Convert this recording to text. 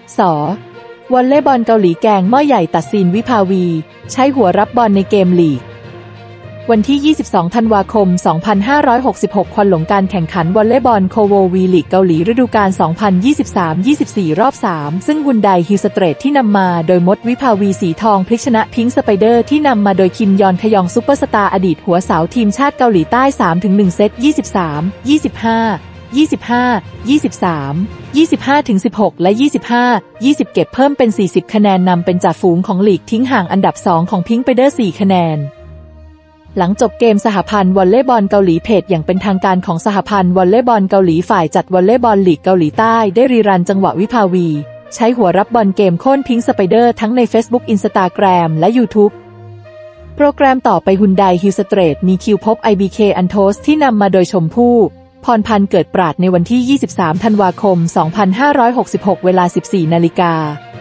ส.วอลเลย์บอลเกาหลีแกงหม้อใหญ่ตัดซีนวิภาวีใช้หัวรับบอลในเกมลีกวันที่ 22 ธันวาคม 2566 ควันหลงการแข่งขันวอลเลย์บอลโคววีลีกเกาหลีฤดูกาล 2023-24 รอบ 3 ซึ่งฮุนไดฮิลสเตรทที่นำมาโดยมดวิภาวีสีทองพลิกชนะพิงค์สไปเดอร์ที่นำมาโดยคิมยอนขยองซุปเปอร์สตาร์อดีตหัวเสาทีมชาติเกาหลีใต้ 3-1 เซต 23 25 25 23 25-16 และ 25 20 เก็บเพิ่มเป็น 40 คะแนนนำเป็นจ่าฝูงของลีกทิ้งห่างอันดับ 2 ของพิงค์สไปเดอร์ 4 คะแนนหลังจบเกมสหพันธ์วอลเลย์บอลเกาหลีเพจอย่างเป็นทางการของสหพันธ์วอลเลย์บอลเกาหลีฝ่ายจัดวอลเลย์บอลลีกเกาหลีใต้ได้รีรันจังหวะวิภาวีใช้หัวรับบอลเกมโค่นพิงค์สไปเดอร์ทั้งใน Facebook Instagram และ YouTube โปรแกรมต่อไปฮุนไดฮิลสเตรทมีคิวพบ IBK อันโทสที่นำมาโดยชมพู่พรพันธ์เกิดปราดในวันที่ 23 ธันวาคม 2566 เวลา 14 นาฬิกา